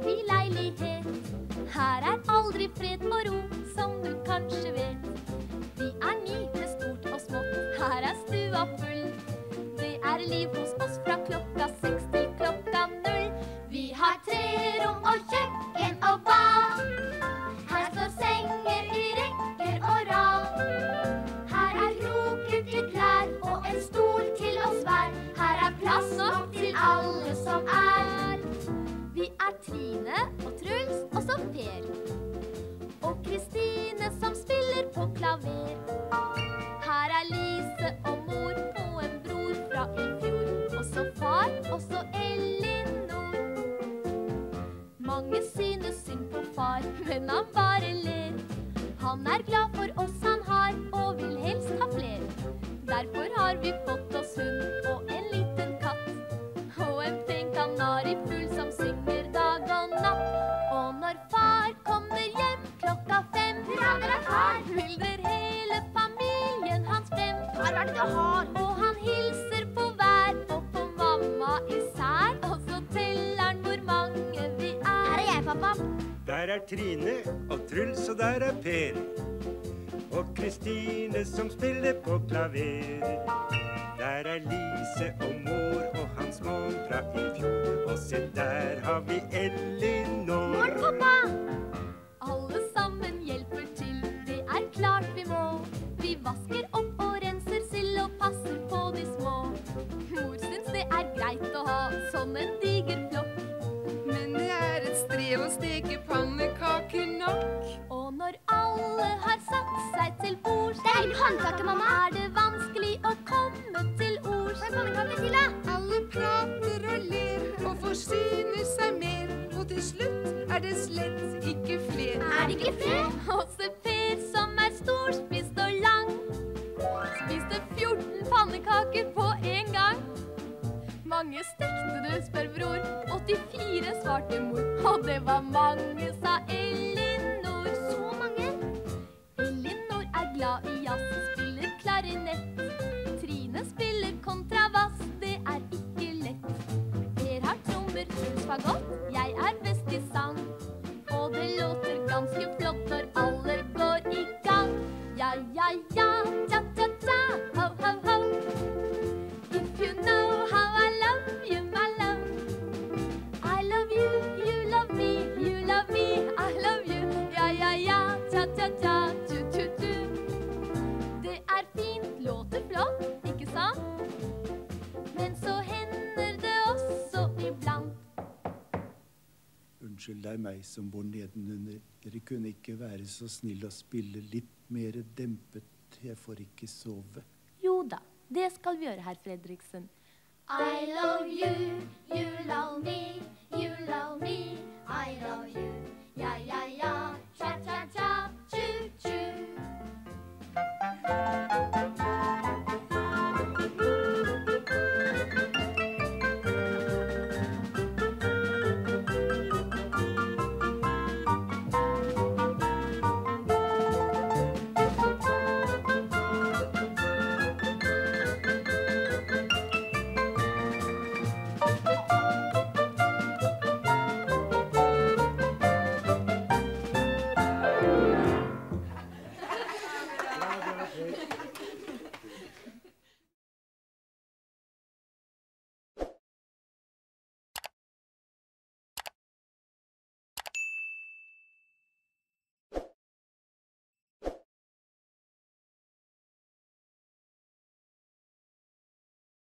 vi leilighet. Her aldri fred og ro, som du kanskje vet. Vi 9 med stort og smått, her stua full. Det liv hos oss fra klokka 6 til klokka 0. Vi har 3 rom og kjøkken og bad. Her står senger i rekker og rad. Her krokete klær og en stol til oss hver. Her plass nok til alle som Vi Trine og Truls og så Per. Og Kristine som spiller på klaver. Her Lise og mor og en bror fra i fjor. Også far, også Elinor. Mange synes synd på far, men han bare ler. Han glad for oss han har, og vil helst ha fler. Derfor har vi fått oss hund og en liten katt. Og en pen kanarifugl som synger dag og natt. Og når far kommer hjem klokka 5, myldrer hele familien hans frem. Far, hva det du har? Og han hilser på hver og på mamma især. Og så teller han hvor mange vi Her jeg, pappa. Der Trine og Truls, og der Per. Og Kristine som spiller på klaver. Der Lise og mor og hans mål fra i fjor. Og se der har vi Elinor. Mor, pappa! Alle sammen hjelper til, det klart vi må. Vi vasker opp og renser sild og passer på de små. Mor syns det greit å ha sånn en diger flokk. Men det et strev å steke pannekaker nok. Og når alle har satt seg til bord, Det en pannekake, mamma. det vanskelig å komme til ord. Hva pannekake til, da? Alle prater og ler og forsyner seg mer. Og til slutt det slett ikke fler. Det ikke flere? Og se Per som storspist og lang. Spiste 14 pannekaker på en gang. Mange stekte du, spør bror. 84 svarte mor. Og det var mange, sa Elinor. Så mange? Elinor glad i jazz, spiller klarinett. Trine spiller kontrabass, det ikke lett. Per har trommer, Truls fagott, jeg best i sang. Og det låter ganske flott når alle går i gang. Ja, ja, ja, tja, tja, tja, ho, ho, ho. If you know how I love you, my love. I love you, you love me, you love me, I love you. Ja, ja, ja, tja, tja, tja, tu, tu, tu. Det fint, låter flott, ikke sant? Men så hender det også iblant. Unnskyld, det meg som bor nedenunder. Dere kunne ikke være så snill å spille litt mer dempet. Jeg får ikke sove. Jo da, det skal vi gjøre, herr Fredriksen. I love you, you love me, you love me, I love you. Ja, ja, ja, tja, tja, tja, tju, tju.